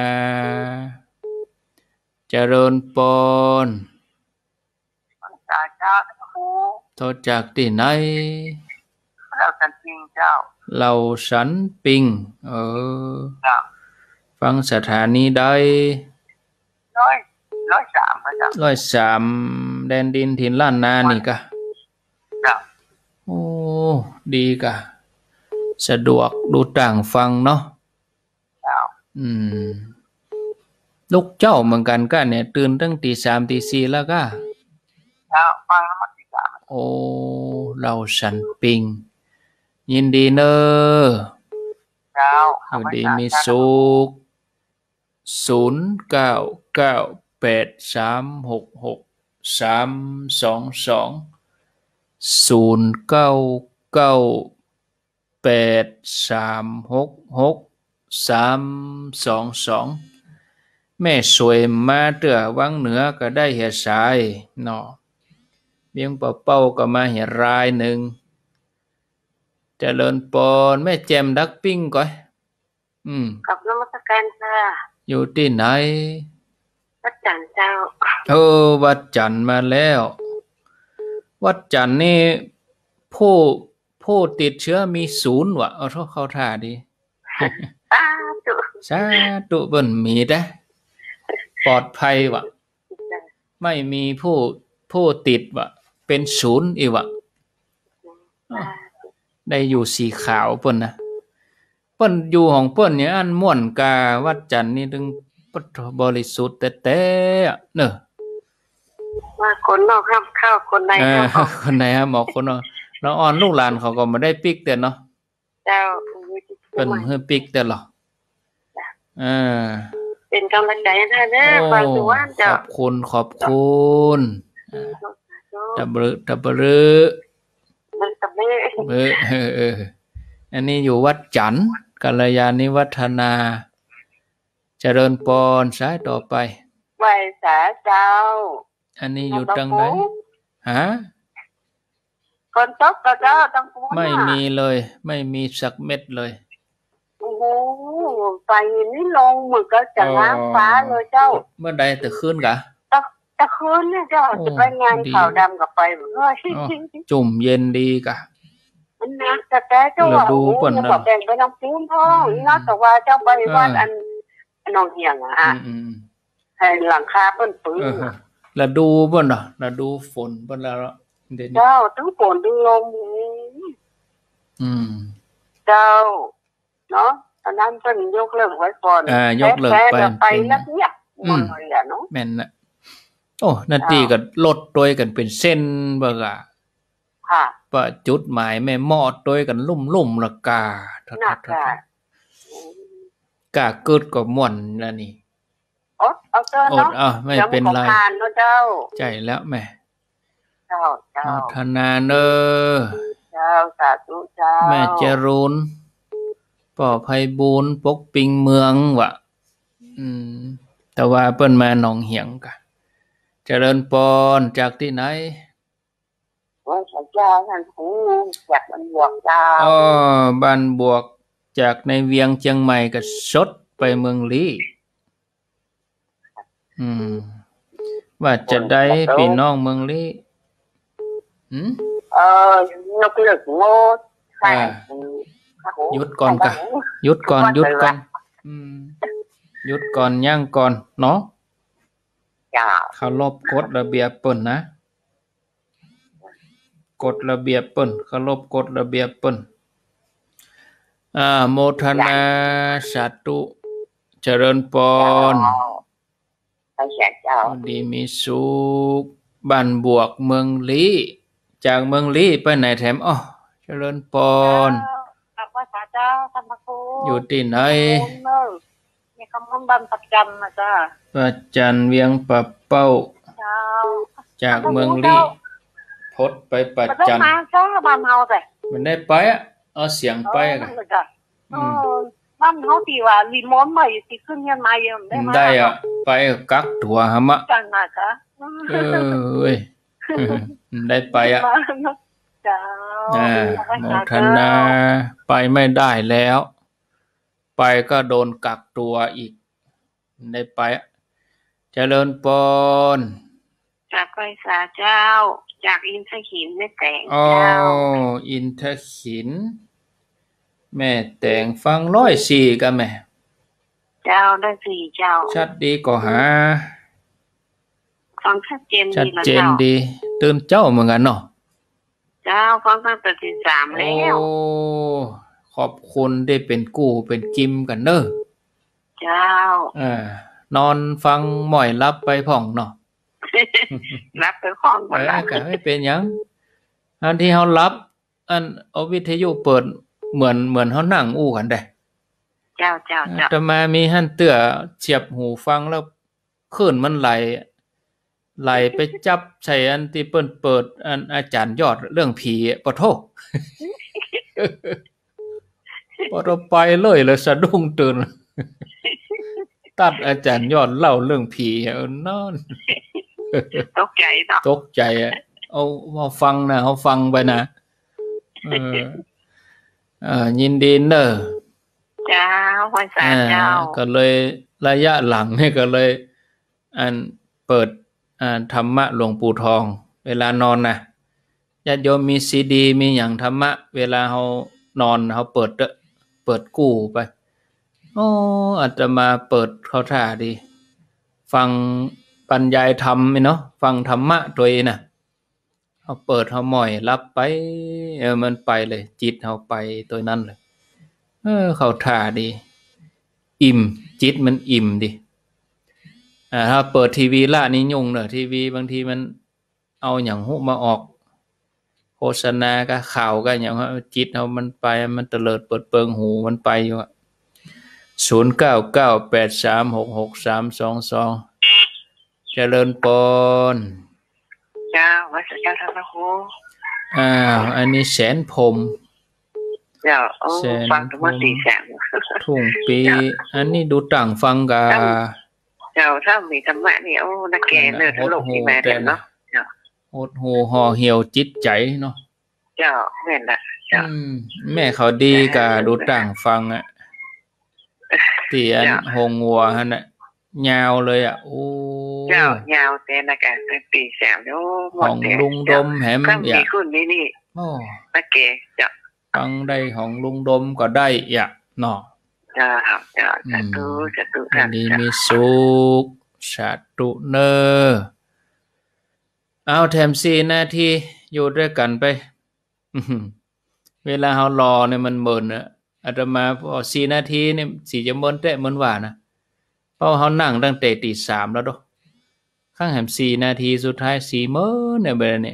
เจริญปนโทษจากที่ไหนเราสันปิงเจ้าเราสันปิงฟังสถานีใด103แดนดินถิ่นล้านนานี่กะโอ้ดีกะสะดวกดูต่างฟังเนาะลูกเจ้าเหมือนกันก็เนี่ยตื่นตั้งตี3ตี4แล้วก็ฟังแล้วมาตี3 โอ้เราสันปิงยินดีเนอะอยู่ดีมีสุข0998366322แม่สวยมาเตื้อวังเหนือก็ได้เหียสายเนาะเบียงเป่าก็มาเหียรายหนึ่งเจริญปนแม่แจมดักปิ้งก่อยกับนมัสการค่ะอยู่ที่ไหนวัดจันทร์เจ้าวัดจันทร์มาแล้ววัดจันทร์นี่ผู้ติดเชื้อมี0ว่ะเอาเข้าท่าดีสาธุเบิ่นมีเด้ปลอดภัยว่ะไม่มีผู้ติดว่ะเป็น0อีกว่ะได้อยู่สีขาวเปิ้นนะเปิ้นอยู่ของเปิ้นเนี่ยอันม่วนกาวัดจันทร์นี่ถึงบริสุทธิ์แต่เนอะว่าคนนอกห้ามเข้าคนในห้ามออกคนในห้ามออกคนนอกแล้วอ่อนลูกหลานเขาก็บ่ได้ปิกแต่เนาะเจ้าเปิ้นเฮ็ดปิกแต่หรอเป็นกำลังใจให้ท่านเด้อฟังดูว่าเจ้าขอบคุณตะบรึอันนี้อยู่วัดจันทร์กัลยาณิวัฒนาเจริญปนสายต่อไปไหว้สาเจ้าอันนี้อยู่ตังไหนฮะคนตกก็เจ้าตังปูไม่มีเลยไม่มีสักเม็ดเลยโอ้โหไปนี่ลงเหมือนก็จะง้างฟ้าเลยเจ้าเมื่อใดแต่คืนกะตะคืนเนี่ยเจ้าจะไปงานข่าวดำกับไปหมดเลยจุ่มเย็นดีกะมันนะแต่เจ้าว่าโอ้โหขอแบ่งไปน้ำปูนพ่อนะแต่ว่าเจ้าไปวัดอันนองเหียงให้หลังคาเปิ้นปื้นแล้วดูเปิ้นแล้วดูฝนเปิ้นแล้วเจ้าทั้งฝนทั้งลมเจ้าเนาะตอนนั้นเปิ้นยกเลิกไว้ก่อนยกเลิกไปแล้วเนี่ยมันเลยเนาะแม่นน่ะโอ้นาทีก็ลดโดยกันเป็นเส้นบ่ล่ะค่ะว่าจุดหมายแม่มอดโดยกันลุ่มๆละกาเกิดก็ม่วนแล้วนี่เอาเจ้าเนาะไม่เป็นไรใจแล้วแม่เจ้าธนาเนอเจ้าสาธุเจ้าแม่เจริญป่อไพบูลย์ปกปิงเมืองว่ะแต่ว่าเปิ้นมาหนองเหียงกะเจริญปนจากที่ไหนว่าฉันเจ้าท่านผู้จากบ้านบวกเจ้าบ้านบวกจากในเวียงเชียงใหม่ก็สดไปเมืองลี้ว่าจะได้พี่น้องเมืองลี้นกเลือกโง่ใช่หยุดก่อนกะหยุดก่อนหยุดก่อนย่างก่อนเนาะเคารพกฎระเบียบเปิ้นนะกฎระเบียบเปิ้นเคารพกฎระเบียบเปิ้นโมทนาสาธุเจริญพรดีมีสุขบ้านบวกเมืองลี้จากเมืองลี้ไปไหนแถมเจริญพรอยู่ที่ไหนมีคำพูดบ้านปัจจันนะจ้าปัจจันเวียงปะเป้าจากเมืองลี้พดไปปัจจันมาเจ้าบ้านเฮาแต่มันได้ไปเอาเสียงไปกันบ้านเฮาที่ว่ารีโมทใหม่ที่ขึ้นเงินมาเยอะได้ไปกักตัวหะมะจังนะจ๊ะเว้ยได้ไปจ้าโมทนาไปไม่ได้แล้วไปก็โดนกักตัวอีกได้ไปเจริญพรจากไกษาเจ้าจากอินทขินแม่แตงเจ้าอินทขินแม่แตงฟัง104กันแม่เจ้าได้4เจ้าชัดดีก็หาฟังชัดเจนดีตื่นเจ้าเหมือนกันเนาะเจ้าฟังตั้งแต่ตี 3แล้วขอบคุณได้เป็นกู้เป็นกิมกันเด้อเจ้านอนฟังหม่อยรับไปพ่องเนาะรับไปพ่องหมดแล้วก็ไม่เป็นหยังอันที่เฮารับเอาวิทยุเปิดเหมือนเฮานั่งอู้กันได้เจ้าแต่มามีหั่นเตื้อเสียบหูฟังแล้วคลื่นมันไหลไปจับใส่อันที่เปิ้นเปิดอันอาจารย์ยอดเรื่องผีปะโทพอเราไปเลยสะดุ้งตื่นตัดอาจารย์ยอดเล่าเรื่องผีนอนตกใจเนาะตกใจเอาฟังนะเขาฟังไปนะยินดีเนอะเจ้าพรสาเจ้าก็เลยระยะหลังนี่ก็เลยเปิดธรรมะหลวงปู่ทองเวลานอนนะญาติโยมมีซีดีมีอย่างธรรมะเวลาเขานอนเขาเปิดกู้ไปอาตมาเปิดเข้าท่าดีฟังบรรยายธรรมเนาะฟังธรรมะตัวเองน่ะเขาเปิดเขาหม่อยรับไปมันไปเลยจิตเขาไปตัวนั้นเลยเข้าท่าดีอิ่มจิตมันอิ่มดิถ้าเปิดทีวีล่ะนี่ยุ่งเนอะทีวีบางทีมันเอาอย่างหุมาออกโฆษณาก็ข่าวก็อย่างจิตเขามันไปมันเตลิดเปิดเปิงหูมันไปอยู่0998366322เจริญพรจ้าวัดเจ้าท่านพระครูอันนี้แสนพรมเจ้าฟังทั้งหมด4แสนทุ่งปีอันนี้ดูต่างฟังกะเจ้าถ้ามีธรรมะนี่นักแก่เนื้อทั้งโลกที่แม่เนาะหดหูห่อเหี่ยวจิตใจเนาะเจ้าแม่นละเจ้าแม่เขาดีกะดูต่างฟังที่อันหงงัวหั่นน่ะยาวเลยเจ้ายาวแต่นะกะปีแสนหมดของลุงดมแหมอย่าคุณนี่นักแก่เจ้าฟังได้ของลุงดมก็ได้เนาะจ้าสาธุท่านดีมีสุขสาธุเนอเอาแถม4 นาทีอยู่ด้วยกันไปเวลาเฮารอเนี่ยมันเมินอาตมาพอ4 นาทีเนี่ยสิจะเมินแต่เมินว่านะเพราะเฮานั่งตั้งแต่ตี 3แล้วข้างแหม4 นาทีสุดท้าย4 มื้อเนี่ยแบบนี้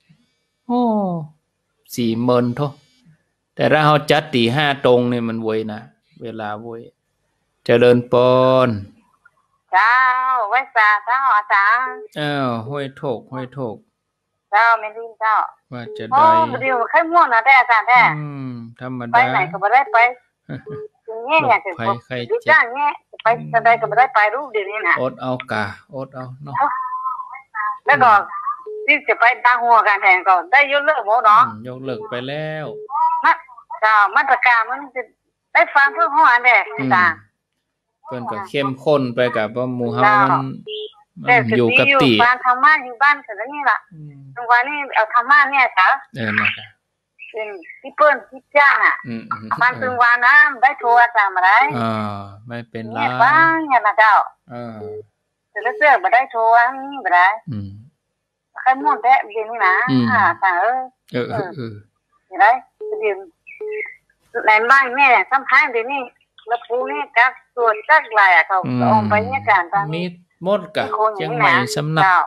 4 มื้อโทแต่ถ้าเฮาจัดตี 5ตรงเนี่ยมันเวยนะเวลาเวยเจริญพรเจ้าไว้ซาเจ้าอาจารย์ห้วยโถกเจ้าไม่ลืมเจ้าว่าจะได้เดี๋ยวไข่ม่วงนะได้อาจารย์แท้ธรรมดาไปไหนก็บ่ได้ไปแง่ๆถึงบ่จ้างแง่ไปจะได้ก็บ่ได้ไปรู้เดี๋ยวนี้น่ะอดเอาเนาะแล้วก็ที่จะไปตั้งหัวกันแทนก็ได้ยกเลิกหมดเนาะยกเลิกไปแล้วมาตรการมันจะได้ฟังเพื่อหัวแดกต่างเพิ่นก็เข้มข้นไปกับว่าหมู่เฮามันอยู่กับติบ้านธรรมะอยู่บ้านกันแล้วนี่ล่ะตรงวันนี้เอาธรรมะเนี่ยค่ะนะครับเป็นที่เปิ้นที่จ้างอ่ะบ้านตึงวานะได้โทรตามมาได้ไม่เป็นไรเนี่ยบ้างเนี่ยนะเจ้าแต่ละเสื้อบ่ได้โทรนี่บ่ได้ใครม่วนแท้เดี๋ยวนี้นะต่างนี่ได้เดี๋ยวในบ้านแม่สำคัญเดี๋ยวนี้แล้วผู้นี่จักตัวจักหลายเขาออกไปเนี่ยการตามมีหมดกะเชียงใหม่สำนัก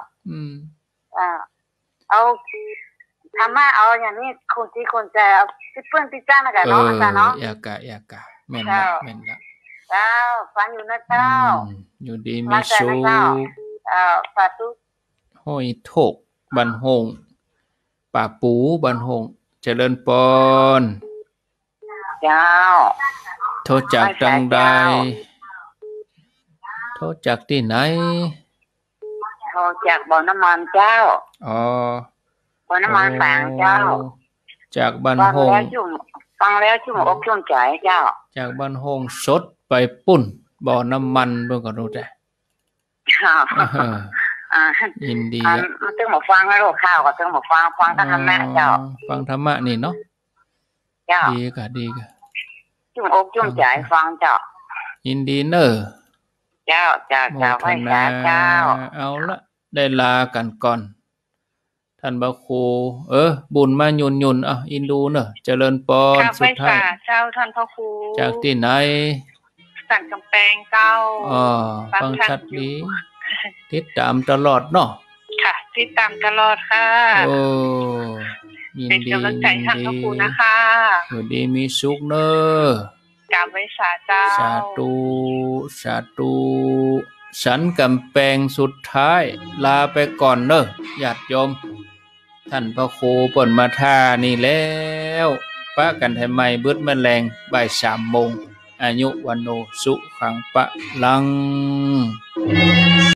เอาธรรมะเอาอย่างนี้คนที่คนใจเอาที่เพื่อนที่จ้างนะกันเนาะอาจารย์เนาะอยากะแม่นละเจ้าฟังอยู่นะเจ้าอยู่ดีมีสุขสาธุห้อยโถกบันหงป่าปูบันหงเจริญปนเจ้าโทษจากดังใดโทษจากที่ไหนโทษจากบ่อน้ำมันเจ้าบ่อน้ำมันฝางเจ้าจากบันหงฟังแล้วชุ่มอกชุ่มใจเจ้าจากบันหงสดไปปุ่นบ่อน้ำมันเบิ่งก็รู้ได้ยินดีมันต้องมาฟังแล้วข้าวก็ต้องมาฟังธรรมะเจ้าฟังธรรมะนี่เนาะดีกะชุ่มอกชุ่มใจฟังเจ้ายินดีเนอะเจ้าไว้สาเจ้าเอาละได้ลากันก่อนท่านพระครูบุญมายุนอินดูเนอะเจริญปนสุดท้ายเจ้าท่านพระครูจากที่ไหนสันกำแพงเจ้าฟังชัดดีติดตามตลอดเนาะค่ะติดตามตลอดค่ะเป็นกำลังใจท่านพระครูนะคะอยู่ดีมีสุขเนอะกราบไว้สาเจ้าสาธุสันกำแพงสุดท้ายลาไปก่อนเนอะญาติโยมท่านพระครูเปิ่นมาท่านี่แล้วปะกันให้ใหม่บึดแมลงบ่าย 3 โมงอายุวันโนสุขังปะลัง